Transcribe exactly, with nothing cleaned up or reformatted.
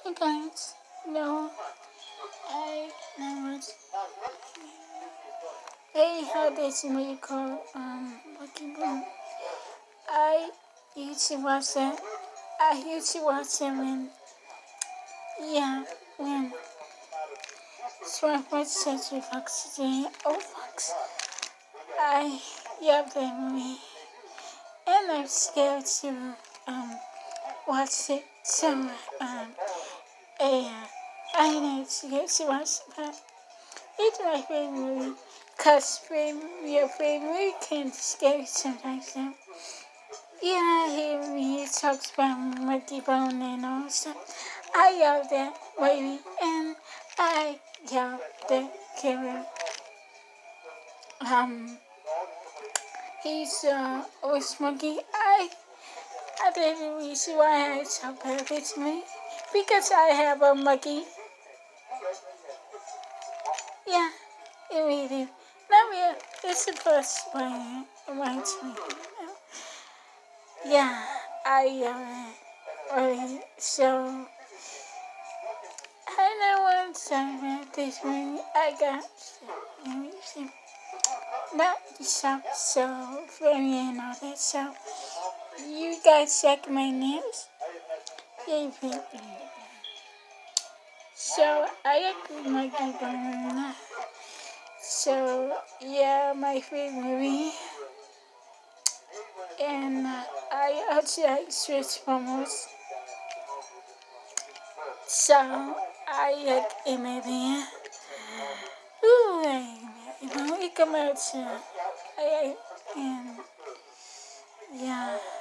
Hey guys, no, I never. Hey, how this movie called um Lucky Boom? I used to watch that. I used to watch it when, yeah, when Swamp was such a Fox today. Oh, Fox. I love that movie, and I'm scared to um watch it. So um, yeah, I know it's scared to watch it, but it's my favorite movie. Cause your favorite movie can scare you sometimes. So. Yeah, he, he talks about Monkey Bone and all stuff. I love that movie, and I love the killer. Um, he's uh, with Monkey. I, I think the reason why I talk about this movie because I have a monkey. Yeah, it really. Not real. It's the first one. It reminds me. Yeah, I love it. Really. So. I know one time at this movie I got not the shop so funny and all that, so you guys check my nails. Yeah, so I like Monkey Bone. So yeah, my favorite movie. And uh, I also like Transformers. So I like a movie. Ooh, I, you know, it come out soon. I, I, and yeah.